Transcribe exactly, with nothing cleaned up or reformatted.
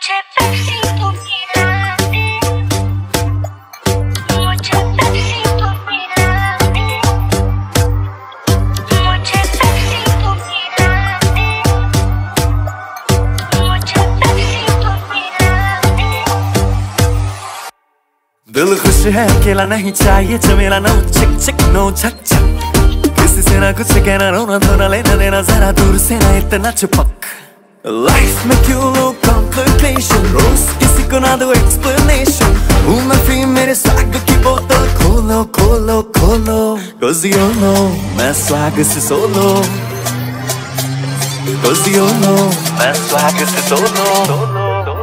मुझे पेप्सी तो पीना है, मुझे पेप्सी तो पीना है, मुझे पेप्सी तो पीना है, मुझे पेप्सी तो पीना है। दिल खुश है अकेला नहीं चाहिए झमेला, नो चिक चिक नो झक झक, किसी से ना कुछ कहना रोना धोना लेना देना, जरा दूर से ना इतना चिपक। लाइफ में क्यों लो कॉम्प्लिकेशन, रोज किसी को ना दो एक्सप्लेनेशन, हूँ मैं फ्री मेरे स्वैग की बोतल खोलो खोलो खोलो, cause you know मैं स्वैग से सोलो, cause you know मैं स्वैग से सोलो।